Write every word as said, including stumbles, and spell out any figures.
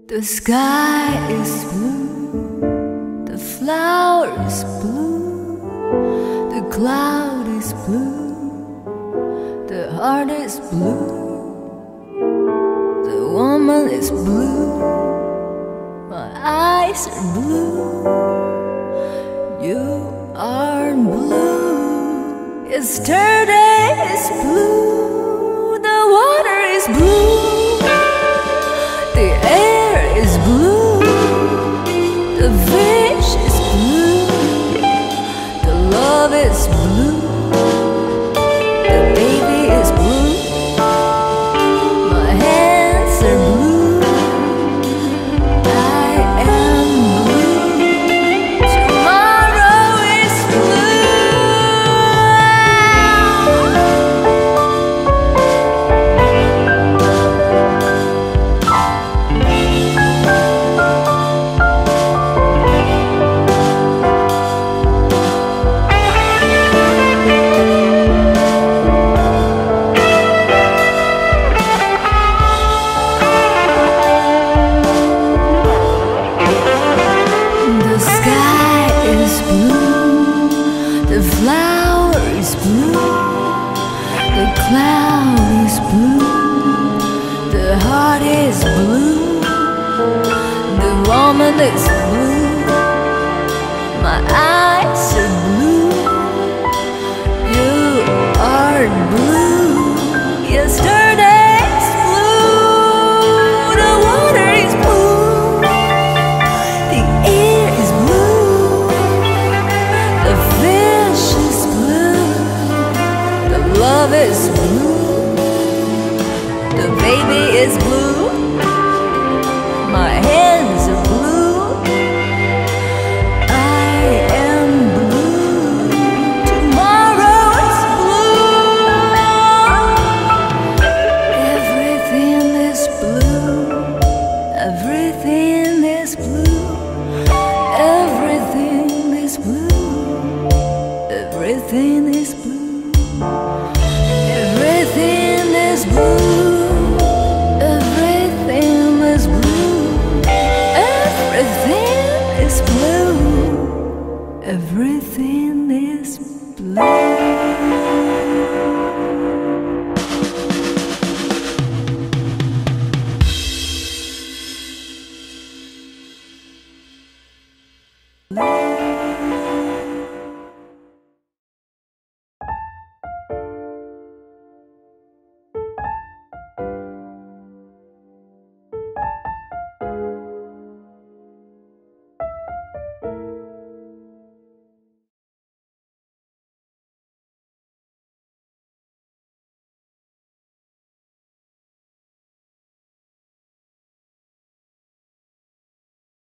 The sky is blue, the flower is blue, the cloud is blue, the heart is blue, the woman is blue, my eyes are blue, you are blue. Yesterday is blue, the water is blue, the air is blue, the fish is blue, the love is blue, the baby is blue, my hands are blue, I am blue, tomorrow is the flower is blue, the cloud is blue, the heart is blue, the woman is blue, my eyes are blue, you are blue. Yesterday's blue, the water is blue, the air is blue, the fish is blue, the love is blue, the baby is blue, my hands are blue, I am blue, tomorrow is blue, everything is blue, everything is blue, everything is blue, everything is blue, everything is blue, everything is blue, everything is blue, everything